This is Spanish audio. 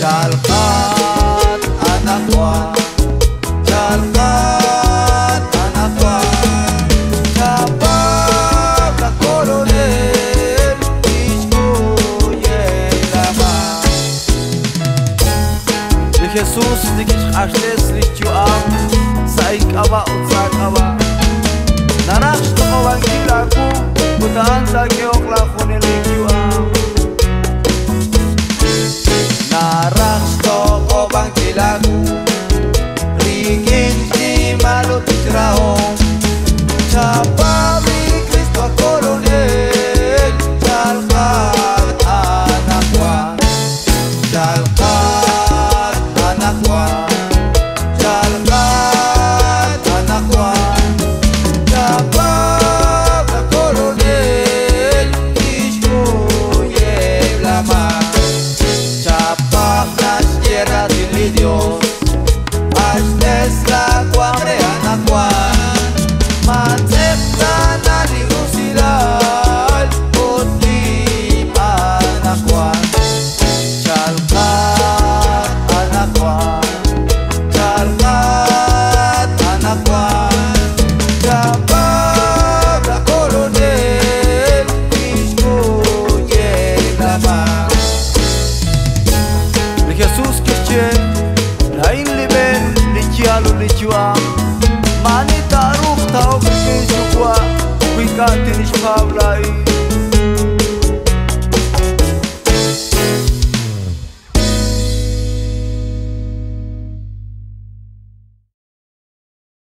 Jalkat anakwa, jalkat anakwa, Shabab la coronel, ishkuye lama. De Jesus dikish ashtes lichuam, saik aba utsak aba. Narash to wangilaku, butaan sa geok la khunelichuam. Narasto obang kilagu Rigin di malut ikrao Chapabi Cristo coronel Jalkat anakwa Jalkat anakwa Jalkat anakwa Chapab la coronel Ishkuye lama Chapak nas tierra de Dios Ashtes la cuadre anakwa Mancepta na lirusidal Utli anakwa Chalkat anakwa Chalkat anakwa Chapab la coronel Ishkuye lama Jesus kitchen lain liben lichialu lichua mani taruf tau kike chukwa kuika tinish pavlai